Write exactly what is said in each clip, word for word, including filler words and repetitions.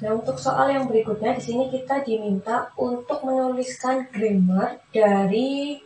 Nah, untuk soal yang berikutnya di sini kita diminta untuk menuliskan grammar dari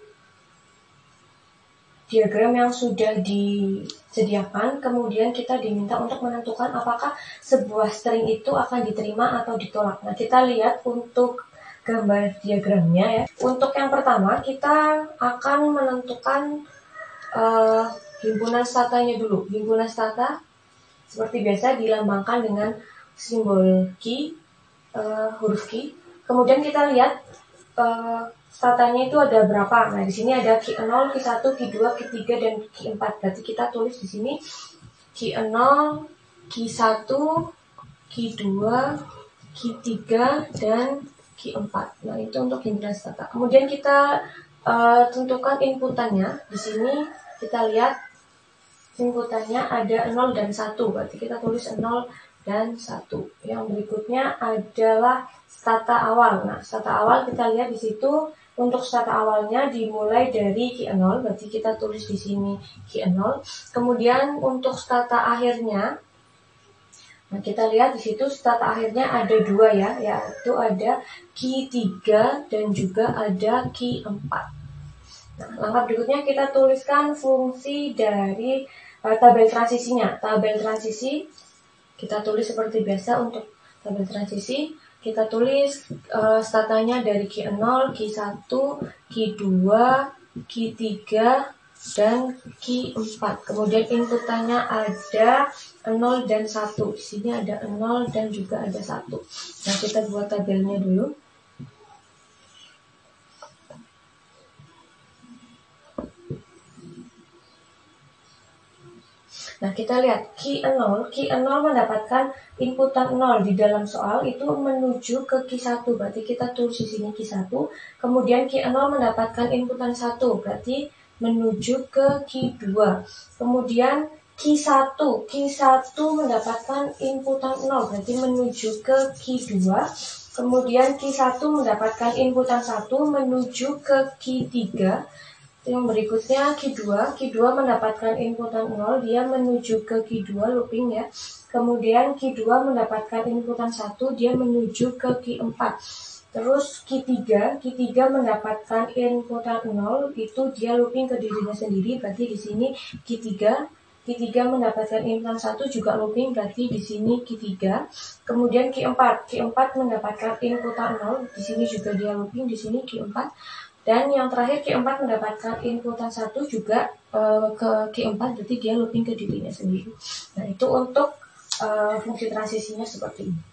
diagram yang sudah disediakan, kemudian kita diminta untuk menentukan apakah sebuah string itu akan diterima atau ditolak. Nah, kita lihat untuk gambar diagramnya ya. Untuk yang pertama, kita akan menentukan uh, himpunan statanya dulu. Himpunan stata seperti biasa dilambangkan dengan simbol key, uh, huruf key. Kemudian kita lihat uh, statanya itu ada berapa. Nah, di sini ada key nol, key satu, key dua, key tiga, dan key empat. Berarti kita tulis di sini key nol, key satu, key dua, key tiga, dan key empat. Nah, itu untuk himpunan stata. Kemudian kita uh, tentukan inputannya. Di sini kita lihat inputannya ada nol dan satu. Berarti kita tulis nol dan satu. Yang berikutnya adalah stata awal. Nah, stata awal kita lihat di situ. Untuk stata awalnya dimulai dari key nol, berarti kita tulis di sini key nol. Kemudian untuk stata akhirnya, nah kita lihat di situ stata akhirnya ada dua ya, yaitu ada key tiga dan juga ada key empat. Nah, langkah berikutnya kita tuliskan fungsi dari uh, tabel transisinya. Tabel transisi kita tulis seperti biasa untuk tabel transisi. Kita tulis uh, statanya dari key nol, key satu, key dua, key tiga, dan key empat. Kemudian inputannya ada nol dan satu. Di sini ada nol dan juga ada satu. Nah, kita buat tabelnya dulu. Nah, kita lihat key nol, key nol mendapatkan inputan nol di dalam soal itu menuju ke key satu, berarti kita tulis di sini key satu. Kemudian key nol mendapatkan inputan satu, berarti menuju ke key dua. Kemudian key satu, key satu mendapatkan inputan nol, berarti menuju ke key dua. Kemudian key satu mendapatkan inputan satu menuju ke key tiga. Yang berikutnya key dua, key dua mendapatkan inputan nol, dia menuju ke key dua looping ya. Kemudian key dua mendapatkan inputan satu, dia menuju ke key empat. Terus key tiga, key tiga mendapatkan inputan nol, itu dia looping ke dirinya sendiri, berarti di sini key tiga. Key tiga mendapatkan inputan satu juga looping, berarti di sini key tiga. Kemudian key empat, key empat mendapatkan inputan nol, di sini juga dia looping, di sini key empat. Dan yang terakhir key empat mendapatkan inputan satu juga uh, ke key empat, berarti dia looping ke dirinya sendiri. Nah, itu untuk uh, fungsi transisinya seperti ini.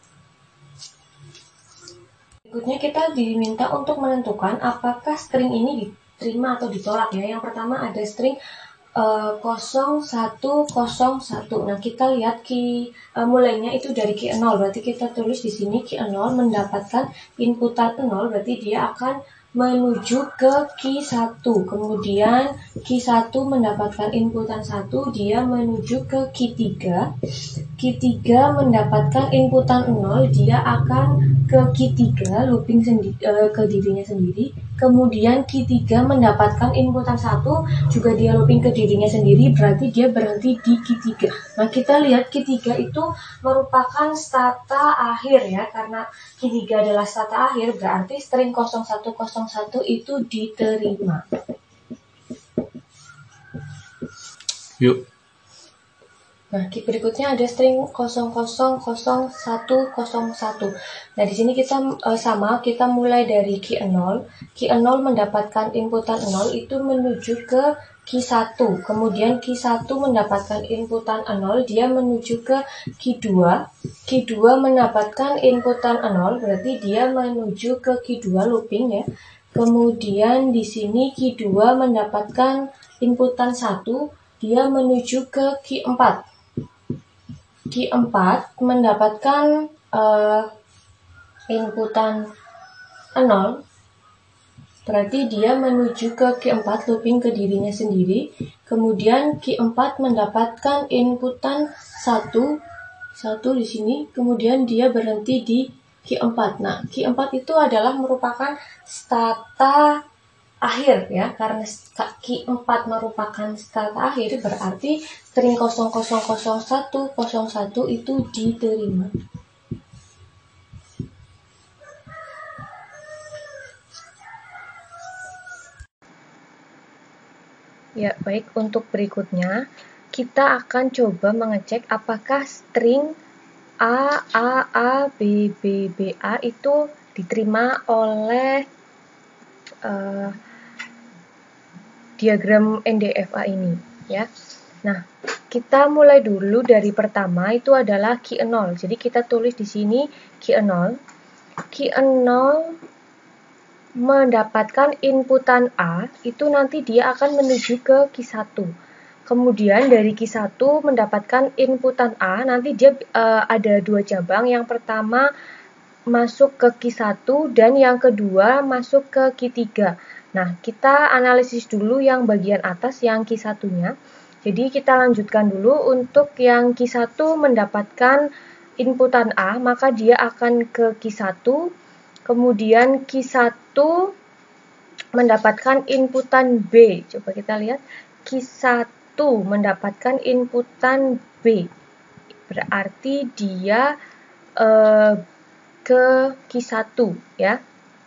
Berikutnya kita diminta untuk menentukan apakah string ini diterima atau ditolak ya. Yang pertama ada string uh, nol satu nol satu. Nah, kita lihat key uh, mulainya itu dari key nol, berarti kita tulis di sini key nol mendapatkan inputan nol, berarti dia akan menuju ke key satu. Kemudian key satu mendapatkan inputan satu, dia menuju ke key tiga. Key tiga mendapatkan inputan nol, dia akan ke key tiga, looping sendi uh, ke dirinya sendiri. Kemudian key tiga mendapatkan inputan satu, juga dia looping ke dirinya sendiri, berarti dia berhenti di key tiga. Nah, kita lihat key tiga itu merupakan stata akhir ya, karena key tiga adalah stata akhir, berarti string nol satu nol satu itu diterima. Yuk. Nah, berikutnya ada string nol nol nol satu nol satu. Nah, di sini kita uh, sama, kita mulai dari key nol. Key nol mendapatkan inputan nol itu menuju ke key satu. Kemudian key satu mendapatkan inputan nol, dia menuju ke key dua. Key dua mendapatkan inputan nol, berarti dia menuju ke key dua looping ya. Kemudian di sini key dua mendapatkan inputan satu, dia menuju ke key empat. Key empat mendapatkan uh, inputan nol, berarti dia menuju ke key empat looping ke dirinya sendiri. Kemudian key empat mendapatkan inputan satu, satu di sini, kemudian dia berhenti di key empat. Nah, key empat itu adalah merupakan stata akhir ya, karena key empat merupakan stata akhir, berarti string nol nol nol satu nol satu itu diterima. Ya, baik. Untuk berikutnya, kita akan coba mengecek apakah string A, A, A, B, B, B, A itu diterima oleh uh, diagram N D F A ini, ya. Nah, kita mulai dulu dari pertama itu adalah key nol. Jadi kita tulis di sini key nol. Key nol mendapatkan inputan A, itu nanti dia akan menuju ke key satu. Kemudian dari key satu mendapatkan inputan A, nanti dia uh, ada dua cabang. Yang pertama masuk ke key satu dan yang kedua masuk ke key tiga. Nah, kita analisis dulu yang bagian atas, yang key satunya. Jadi kita lanjutkan dulu. Untuk yang key satu mendapatkan inputan A, maka dia akan ke key satu. Kemudian key satu mendapatkan inputan B. Coba kita lihat. Key satu mendapatkan inputan B. Berarti dia eh, ke key satu, ya.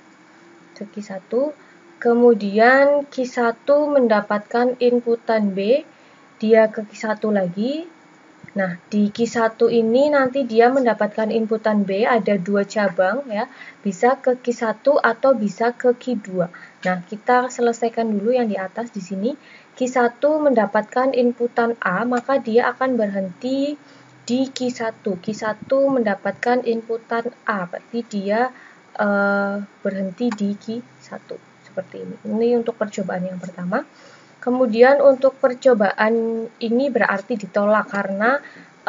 Ke key satu. Kemudian key satu mendapatkan inputan B. Dia ke key satu lagi. Nah, di key satu ini nanti dia mendapatkan inputan B, ada dua cabang, ya. Bisa ke key satu atau bisa ke key dua. Nah, kita selesaikan dulu yang di atas di sini. Key satu mendapatkan inputan A, maka dia akan berhenti di key satu. Key satu mendapatkan inputan A, berarti dia uh, berhenti di key satu. Seperti ini. Ini untuk percobaan yang pertama. Kemudian untuk percobaan ini berarti ditolak karena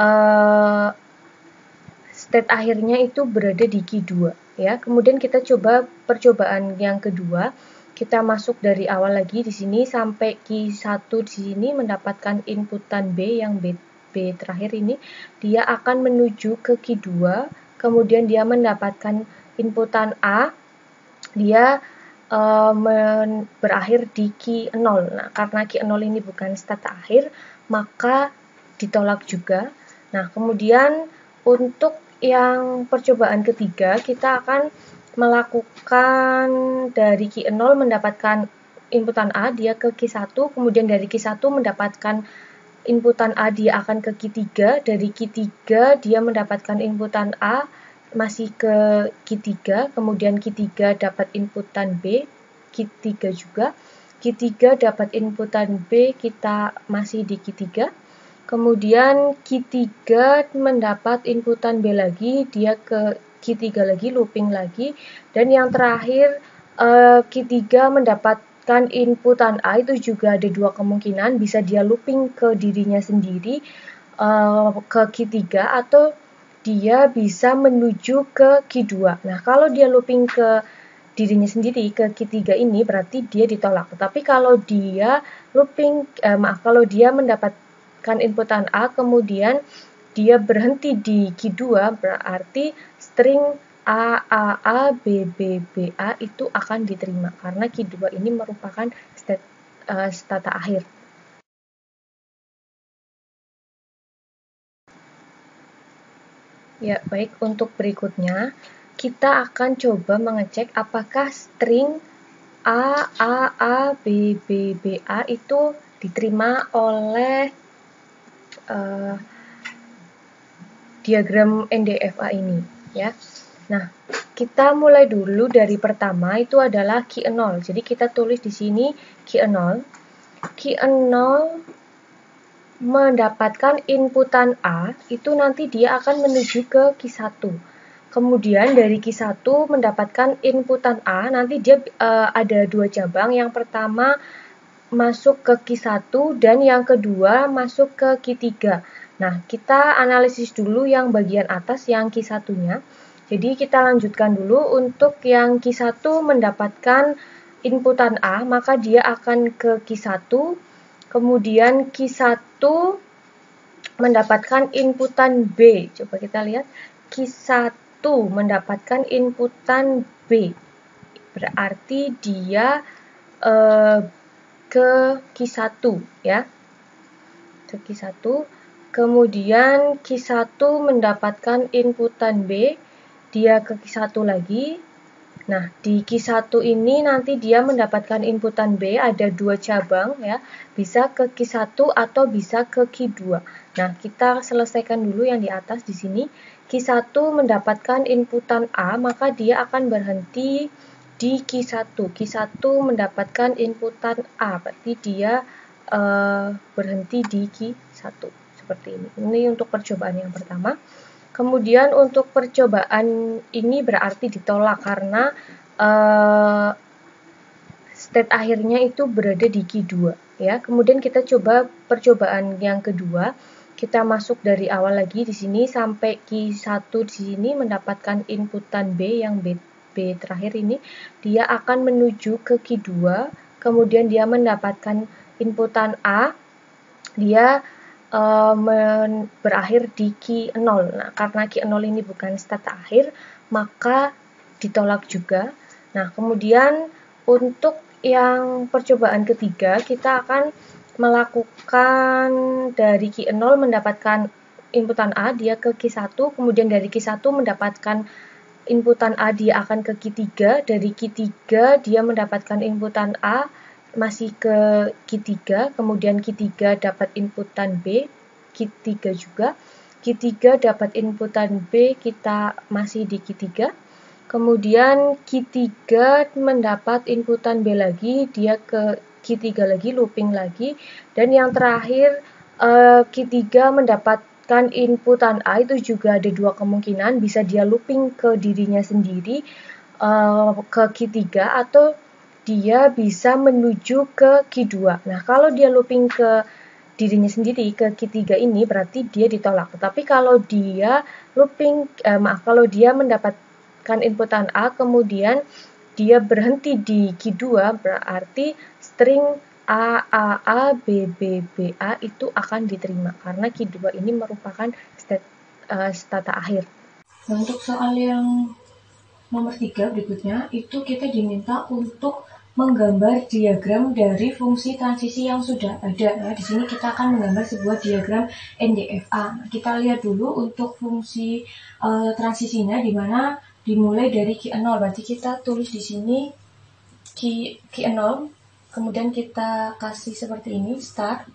uh, state akhirnya itu berada di key dua, ya. Kemudian kita coba percobaan yang kedua. Kita masuk dari awal lagi di sini sampai key satu di sini mendapatkan inputan B, yang B, B terakhir ini dia akan menuju ke key dua, kemudian dia mendapatkan inputan A, dia Uh, men, berakhir di key nol. Nah, karena key nol ini bukan state akhir, maka ditolak juga. Nah, kemudian untuk yang percobaan ketiga, kita akan melakukan dari key nol mendapatkan inputan A, dia ke key satu, kemudian dari key satu mendapatkan inputan A, dia akan ke key tiga, dari key tiga dia mendapatkan inputan A, masih ke key tiga, kemudian key tiga dapat inputan B, key tiga juga, key tiga dapat inputan B, kita masih di key tiga, kemudian key tiga mendapat inputan B lagi, dia ke key tiga lagi, looping lagi, dan yang terakhir uh, key tiga mendapatkan inputan A, itu juga ada dua kemungkinan, bisa dia looping ke dirinya sendiri uh, ke key tiga atau dia bisa menuju ke key dua. Nah, kalau dia looping ke dirinya sendiri ke key tiga ini berarti dia ditolak. Tetapi kalau dia looping eh, maaf kalau dia mendapatkan inputan A kemudian dia berhenti di key dua, berarti string A A A B B B A itu akan diterima karena key dua ini merupakan state uh, stata akhir. Ya, baik. Untuk berikutnya, kita akan coba mengecek apakah string A, A, A, B, B, B, A itu diterima oleh uh, diagram N D F A ini, ya. Nah, kita mulai dulu dari pertama itu adalah key nol. Jadi kita tulis di sini key nol. Key nol mendapatkan inputan A, itu nanti dia akan menuju ke key satu. Kemudian dari key satu mendapatkan inputan A, nanti dia uh, ada dua cabang. Yang pertama masuk ke key satu dan yang kedua masuk ke key tiga. Nah, kita analisis dulu yang bagian atas, yang key satunya. Jadi kita lanjutkan dulu. Untuk yang key satu mendapatkan inputan A, maka dia akan ke key satu. Kemudian key satu mendapatkan inputan B. Coba kita lihat. Key satu mendapatkan inputan B. Berarti dia eh, ke key satu, ya. Ke key satu. Kemudian key satu mendapatkan inputan B. Dia ke key satu lagi. Nah, di Q satu ini nanti dia mendapatkan inputan B, ada dua cabang ya, bisa ke Q satu atau bisa ke Q dua. Nah, kita selesaikan dulu yang di atas di sini. Q satu mendapatkan inputan A, maka dia akan berhenti di Q satu. Q satu mendapatkan inputan A, berarti dia uh, berhenti di Q satu. Seperti ini. Ini untuk percobaan yang pertama. Kemudian untuk percobaan ini berarti ditolak karena uh, state akhirnya itu berada di Q dua ya. Kemudian kita coba percobaan yang kedua. Kita masuk dari awal lagi di sini sampai Q satu di sini mendapatkan inputan B yang B, B terakhir ini. Dia akan menuju ke Q dua, kemudian dia mendapatkan inputan A. Dia Uh, men, berakhir di Q nol. Nah, karena Q nol ini bukan state akhir, maka ditolak juga. Nah, kemudian untuk yang percobaan ketiga, kita akan melakukan dari Q nol mendapatkan inputan A, dia ke Q satu, kemudian dari Q satu mendapatkan inputan A, dia akan ke Q tiga, dari Q tiga dia mendapatkan inputan A, masih ke Q tiga, kemudian Q tiga dapat inputan B, Q tiga juga, Q tiga dapat inputan B, kita masih di Q tiga, kemudian Q tiga mendapat inputan B lagi, dia ke Q tiga lagi, looping lagi, dan yang terakhir Q tiga mendapatkan inputan A, itu juga ada dua kemungkinan, bisa dia looping ke dirinya sendiri ke Q tiga atau dia bisa menuju ke Q dua. Nah, kalau dia looping ke dirinya sendiri ke Q tiga ini berarti dia ditolak. Tapi kalau dia looping, eh, maaf, kalau dia mendapatkan inputan A kemudian dia berhenti di Q dua berarti string A, A, A, B, B, B, A itu akan diterima karena Q dua ini merupakan state, uh, stata akhir. Nah, untuk soal yang nomor tiga berikutnya, itu kita diminta untuk menggambar diagram dari fungsi transisi yang sudah ada. Nah, di sini kita akan menggambar sebuah diagram N D F A. Nah, kita lihat dulu untuk fungsi uh, transisinya, di mana dimulai dari Q nol. Berarti kita tulis di sini Q, Q nol, kemudian kita kasih seperti ini, start.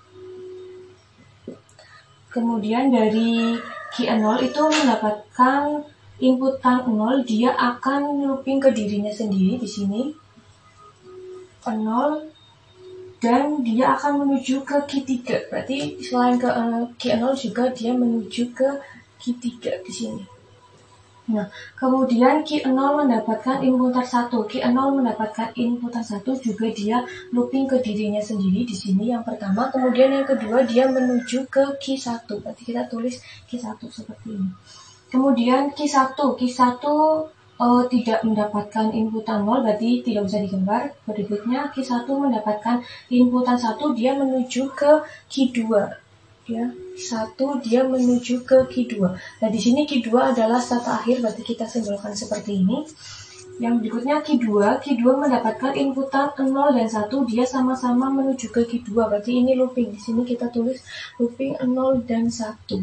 Kemudian dari Q nol itu mendapatkan inputan nol, dia akan looping ke dirinya sendiri di sini nol, dan dia akan menuju ke Q tiga. Berarti selain ke uh, Q nol juga dia menuju ke Q tiga di sini. Nah, kemudian Q nol mendapatkan inputan satu. Q nol mendapatkan inputan satu juga dia looping ke dirinya sendiri di sini yang pertama. Kemudian yang kedua dia menuju ke Q satu. Berarti kita tulis Q satu seperti ini. Kemudian Q satu, Q satu uh, tidak mendapatkan inputan nol, berarti tidak bisa digambar. Berikutnya Q satu mendapatkan inputan satu, dia menuju ke Q dua. Ya, satu dia menuju ke Q dua. Nah, di sini Q dua adalah stata akhir, berarti kita simbolkan seperti ini. Yang berikutnya Q dua, Q dua mendapatkan inputan nol dan satu, dia sama-sama menuju ke Q dua. Berarti ini looping. Di sini kita tulis looping nol dan satu.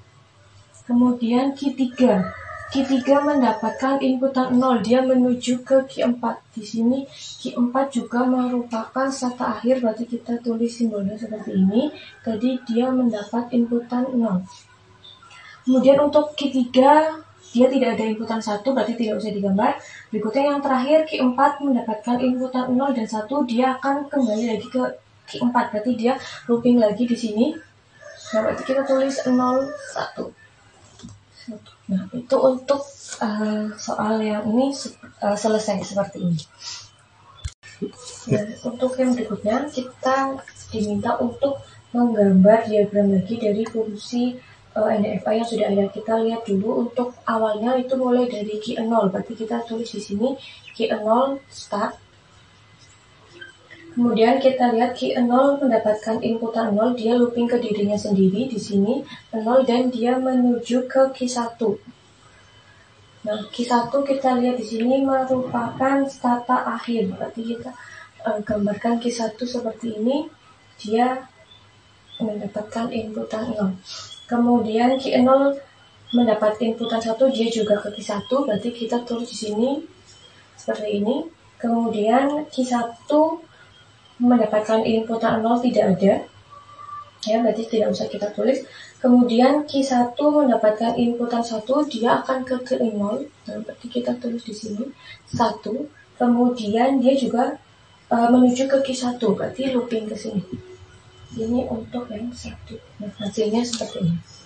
Kemudian Q tiga. Q tiga mendapatkan inputan nol, dia menuju ke Q empat. Di sini Q empat juga merupakan stata akhir, berarti kita tulis simbolnya seperti ini. Tadi dia mendapat inputan nol. Kemudian untuk Q tiga, dia tidak ada inputan satu, berarti tidak usah digambar. Berikutnya yang terakhir Q empat mendapatkan inputan nol dan satu, dia akan kembali lagi ke Q empat, berarti dia looping lagi di sini. Nah, berarti kita tulis nol, satu. Nah, itu untuk uh, soal yang ini uh, selesai seperti ini. Nah, untuk yang berikutnya kita diminta untuk menggambar diagram lagi dari fungsi uh, N D F A yang sudah ada. Kita lihat dulu untuk awalnya itu mulai dari Q nol, berarti kita tulis di sini Q nol start. Kemudian kita lihat Q nol mendapatkan inputan nol, dia looping ke dirinya sendiri di sini nol dan dia menuju ke Q satu. Nah, Q satu kita lihat di sini merupakan stata akhir. Berarti kita uh, gambarkan Q satu seperti ini, dia mendapatkan inputan nol. Kemudian Q nol mendapat inputan satu, dia juga ke Q satu, berarti kita tulis di sini seperti ini. Kemudian Q satu mendapatkan inputan nol tidak ada, ya berarti tidak usah kita tulis. Kemudian Q satu mendapatkan inputan satu, dia akan ke Q nol, nah, berarti kita tulis di sini satu. Kemudian dia juga uh, menuju ke Q satu, berarti looping ke sini. Ini untuk yang satu. Nah, hasilnya seperti ini.